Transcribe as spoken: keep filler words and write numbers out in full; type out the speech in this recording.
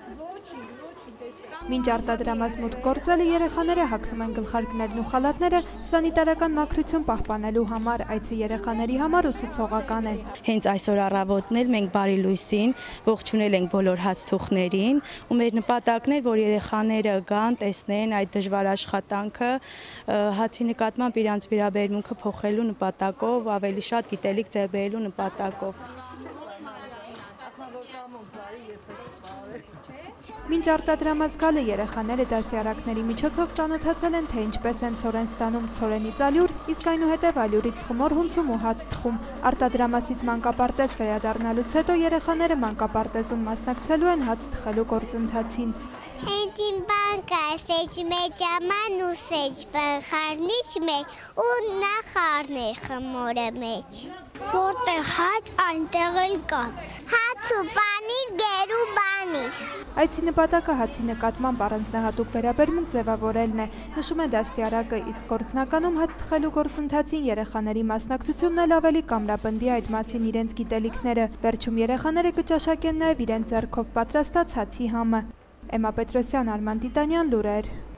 Մինչ արտադրամաս մուտք գործելը երեխաները հագնում են գլխարկներն ու խալաթները սանիտարական մաքրություն պահպանելու համար, այցը երեխաների համար ուսուցողական է։ Հենց այսօր առավոտն էլ մենք Բարի լույսին ողջունել ենք բոլոր հացթուխներին ու մեր նպատակն էր, որ երեխաները գան, տեսնեն այդ դժվար աշխատանքը, հացի նկատմամբ իրանց վերաբերմունքը փոխելու նպատակով, ավելի շատ գիտելիք ձեռք բերելու նպատակով։ Մինչ արտադրամաս գալը երեխաները դասյարակների միջոցով ծանոթացել են, թե ինչպես են ցորեն ստանում ցորենից ալյուր, իսկ այնուհետև ալյուրից խմոր հունցում ու հաց թխում։ Արտադրամասից մանկապարտեզ վերադառնալուց հետո երեխաները մանկապարտեզում մասնակցելու են հաց թխելու գործընթացին։ Հենց իմ բանկա սեջ մեջ աման ու սեջ բանխարնիչ մեջ ու նախարն է խմորը մեջ։ Որտեղ հաց այնտեղ էլ կաց։ Հաց ու պանիր, գեր ու բանիր։ Այցի նպատակը հացի նկատմամբ առանձնահատուկ վերաբերմունք ձևավորելն է, նշում է դաստիարակը, իսկ գործնականում հաց թխելու գործընթացին երեխաների մասնակցությունն էլ ավելի կամրապնդի այդ մասին իրենց գիտելիքները։ Վերջում երեխաները կճաշակեն նաև իրենց ձեռքով պատրաստած հացի համը։ Էմմա Պետրոսյան, Արման Տիտանյան, լուրեր։